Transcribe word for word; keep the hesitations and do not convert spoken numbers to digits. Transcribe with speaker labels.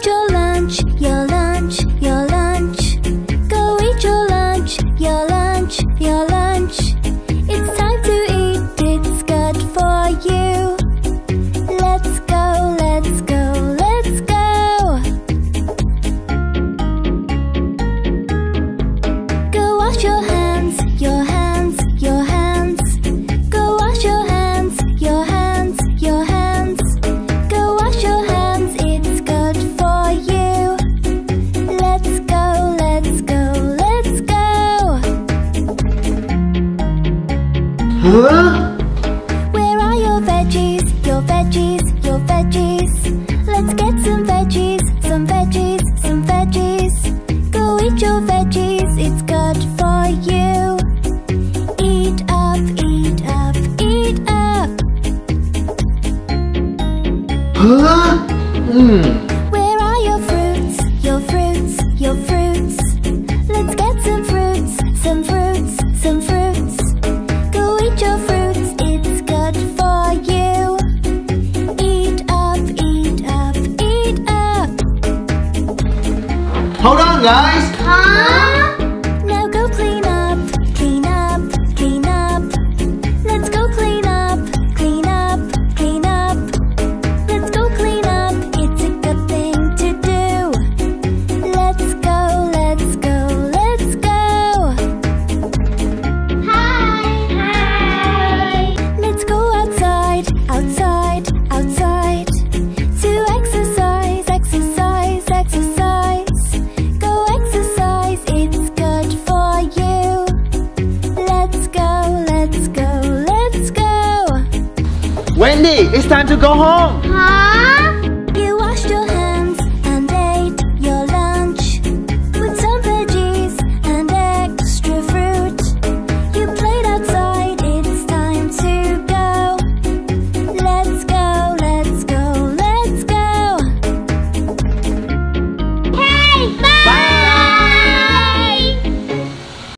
Speaker 1: eat your lunch, your lunch, your lunch. Go eat your lunch, your lunch, your lunch. It's time to eat, it's good for you. Let's go, let's go, let's go. Go wash your hands, your hands, your hands. Go wash your hands, your hands, your hands. Go wash your hands, it's good for you. Let's go, let's go, let's go.
Speaker 2: Huh?
Speaker 1: Where are your veggies, your veggies, your veggies? Let's get some veggies, some veggies, some veggies. Go eat your veggies, it's good for you. Eat up, eat up, eat up.
Speaker 2: Huh? Hmm.
Speaker 1: Where are your fruits, your fruits, your fruits? Let's get some fruits, some fruits, some fruits. Go eat your fruits, it's good for you. Eat up, eat up, eat up.
Speaker 2: Hold on, guys.
Speaker 1: Huh? Now go clean up, clean up, clean up. Let's go clean up, clean up, clean up. Let's go clean up, it's a good thing to do. Let's go, let's go, let's go. Hi! Hi! Let's go outside, outside, outside. To exercise, exercise, exercise. Go exercise, it's good for you. Let's go, let's go, let's go.
Speaker 2: Wendy, it's time to go home.
Speaker 1: Huh?